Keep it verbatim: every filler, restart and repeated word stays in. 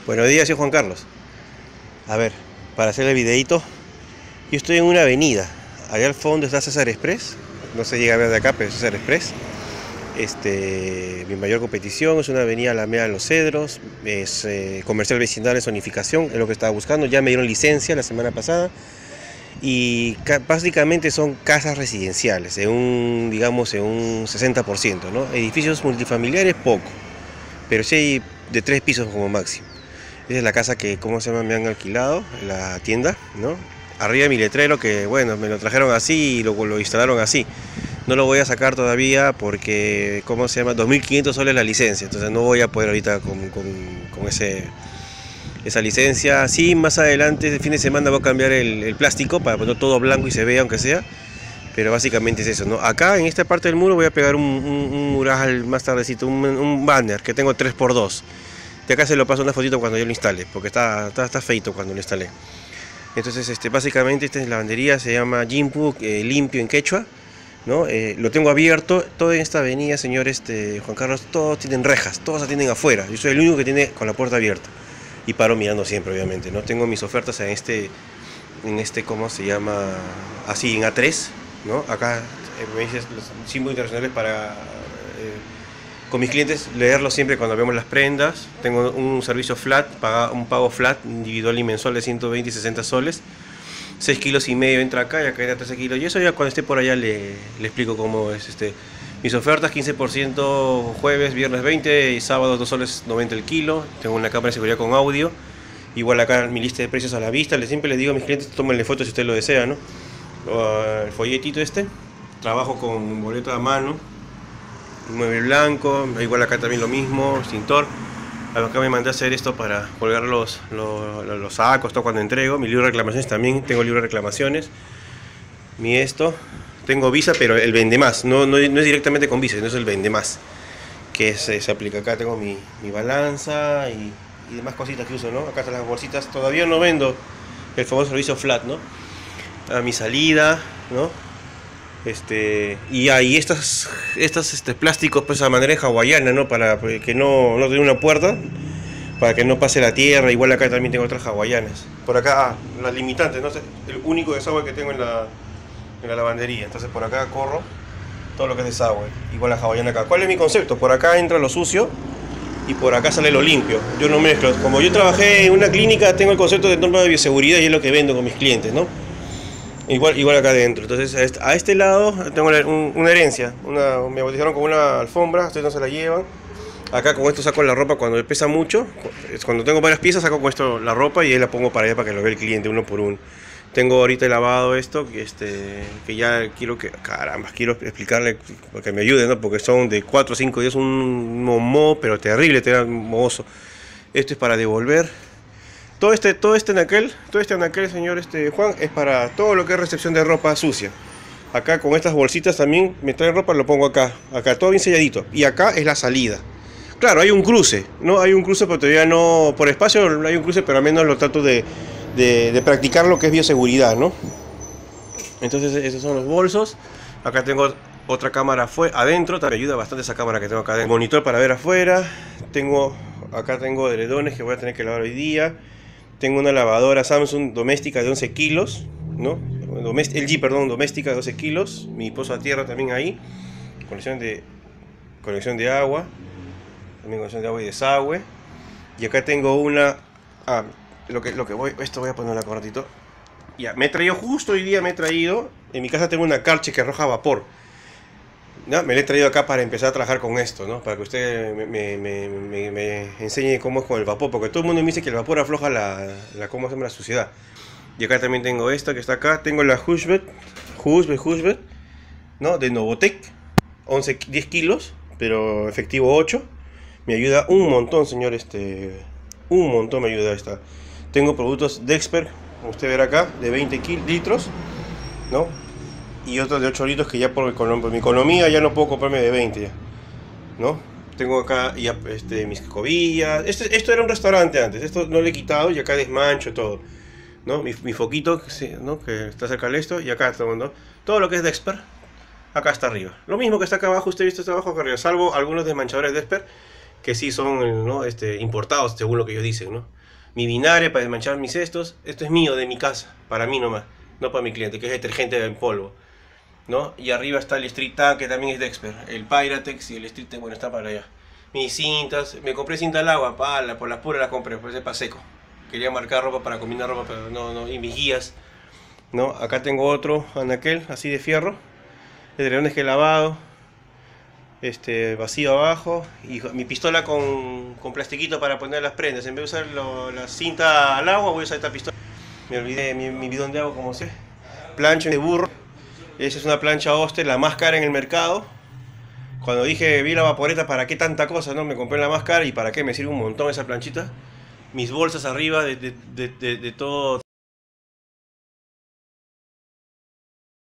Buenos días, soy Juan Carlos. A ver, para hacer el videito, yo estoy en una avenida. Allá al fondo está César Express. No se llega a ver de acá, pero es César Express. Este, mi mayor competición es una avenida Alameda de los Cedros. Es eh, comercial vecinal en zonificación, es lo que estaba buscando. Ya me dieron licencia la semana pasada. Y básicamente son casas residenciales, en un, digamos, en un sesenta por ciento, ¿no? Edificios multifamiliares, poco. Pero sí hay de tres pisos como máximo. Esa es la casa que, ¿cómo se llama? Me han alquilado, la tienda, ¿no? Arriba mi letrero que, bueno, me lo trajeron así y lo, lo instalaron así. No lo voy a sacar todavía porque, ¿cómo se llama? dos mil quinientos soles la licencia, entonces no voy a poder ahorita con, con, con ese, esa licencia. Sí, más adelante, el fin de semana voy a cambiar el, el plástico para poner todo blanco y se vea aunque sea. Pero básicamente es eso, ¿no? Acá en esta parte del muro voy a pegar un, un, un mural más tardecito, un, un banner que tengo tres por dos. De acá se lo paso una fotito cuando yo lo instale, porque está, está, está feito cuando lo instalé. Entonces, este, básicamente esta es la lavandería, se llama Jimpu, eh, limpio en quechua, ¿no? Eh, lo tengo abierto, toda esta avenida, señor este, Juan Carlos, todos tienen rejas, todos atienden afuera. Yo soy el único que tiene con la puerta abierta. Y paro mirando siempre, obviamente, ¿no? Tengo mis ofertas en este, en este, ¿cómo se llama? Así, en A tres, ¿no? Acá eh, me dices los símbolos internacionales para... Eh, con mis clientes leerlo siempre cuando vemos las prendas. Tengo un servicio flat, paga, un pago flat individual y mensual de ciento veinte y sesenta soles. seis kilos y medio entra acá y acá entra trece kilos. Y eso ya cuando esté por allá le, le explico cómo es este. Mis ofertas: quince por ciento jueves, viernes veinte y sábado dos soles noventa el kilo. Tengo una cámara de seguridad con audio. Igual acá mi lista de precios a la vista. Les siempre les digo a mis clientes, tómenle fotos si ustedes lo desean, ¿no? El folletito este. Trabajo con boleto a mano. Mueble blanco, igual acá también lo mismo, extintor. Acá me mandé a hacer esto para colgar los, los, los sacos, todo cuando entrego. Mi libro de reclamaciones también, tengo libro de reclamaciones. Mi esto, tengo Visa, pero el vende más, no, no, no es directamente con Visa, no es el vende más. Que se, se aplica acá, tengo mi, mi balanza y, y demás cositas que uso, ¿no? Acá están las bolsitas, todavía no vendo el famoso servicio flat, ¿no? A mi salida, ¿no? Este, y hay estas, estas este, plásticos pues a manera hawaiana, ¿no? Para que no, no tenga una puerta, para que no pase la tierra. Igual acá también tengo otras hawaianas. Por acá, ah, las limitantes, ¿no? El único desagüe que tengo en la, en la lavandería. Entonces por acá corro todo lo que es desagüe. Igual la hawaiana acá. ¿Cuál es mi concepto? Por acá entra lo sucio y por acá sale lo limpio. Yo no mezclo. Como yo trabajé en una clínica, tengo el concepto de norma de bioseguridad y es lo que vendo con mis clientes, ¿no? Igual, igual acá adentro. Entonces a este, a este lado tengo una, un, una herencia, una, me bautizaron con una alfombra, ustedes no se la llevan. Acá con esto saco la ropa cuando pesa mucho. Cuando tengo varias piezas saco con esto la ropa y ahí la pongo para allá para que lo vea el cliente uno por uno. Tengo ahorita lavado esto, que, este, que ya quiero que, caramba, quiero explicarle para que me ayude, ¿no? Porque son de cuatro o cinco días un momo, pero terrible, te mohoso. Esto es para devolver. Todo este, todo este anaquel, todo este anaquel, señor este, Juan, es para todo lo que es recepción de ropa sucia. Acá con estas bolsitas también me traen ropa, lo pongo acá, acá todo bien selladito. Y acá es la salida. Claro, hay un cruce, ¿no? Hay un cruce, pero todavía no, por espacio hay un cruce, pero al menos lo trato de, de, de practicar lo que es bioseguridad, ¿no? Entonces esos son los bolsos. Acá tengo otra cámara adentro, me ayuda bastante esa cámara que tengo acá adentro. Monitor para ver afuera. Tengo, acá tengo edredones que voy a tener que lavar hoy día. Tengo una lavadora Samsung doméstica de once kilos, ¿no? Domest L G, perdón, doméstica de doce kilos. Mi pozo a tierra también ahí. Conexión de, conexión de agua. También conexión de agua y desagüe. Y acá tengo una... Ah, lo que, lo que voy... Esto voy a ponerla cortito. Ya, me he traído justo hoy día, me he traído... En mi casa tengo una Karcher que arroja vapor. ¿No? Me la he traído acá para empezar a trabajar con esto, ¿no? Para que usted me, me, me, me, me enseñe cómo es con el vapor, porque todo el mundo me dice que el vapor afloja la, la, ¿cómo se llama? La suciedad. Y acá también tengo esta que está acá, tengo la Hushbed, Hushbed, Hushbed, ¿no? De Novotec, once, diez kilos, pero efectivo ocho. Me ayuda un montón, señor, este, un montón me ayuda esta. Tengo productos Dexper, como usted verá acá, de veinte litros, ¿no? Y otros de ocho litros que ya por, por mi economía ya no puedo comprarme de veinte ya, ¿no? Tengo acá ya este, mis escobillas. Este, esto era un restaurante antes, esto no lo he quitado y acá desmancho todo, ¿no? Mi, mi foquito, ¿no? Que está cerca de esto y acá todo, ¿no? Todo lo que es Dexper, acá está arriba. Lo mismo que está acá abajo, usted viste está abajo acá arriba, salvo algunos desmanchadores Dexper que sí son, ¿no? este, importados según lo que ellos dicen, ¿no? mi vinagre para desmanchar mis cestos. Esto es mío, de mi casa, para mí nomás, no para mi cliente, que es detergente en polvo, ¿no? Y arriba está el Street Tank, que también es de Expert. El Pyratex y el Street Tank, bueno, está para allá. Mis cintas, me compré cinta al agua, pala, por las puras las compré, pues es para seco. Quería marcar ropa para combinar ropa, pero no, no, y mis guías, ¿no? Acá tengo otro anaquel, así de fierro, de dreones que he lavado, este, vacío abajo, y mi pistola con, con plastiquito para poner las prendas. En vez de usar lo, la cinta al agua, voy a usar esta pistola. Me olvidé mi, mi bidón de agua, como sé. Plancha de burro. Esa es una plancha Oster, la más cara en el mercado. Cuando dije, vi la vaporeta, ¿para qué tanta cosa? ¿No? Me compré la más cara y ¿para qué? Me sirve un montón esa planchita. Mis bolsas arriba de, de, de, de, de todo.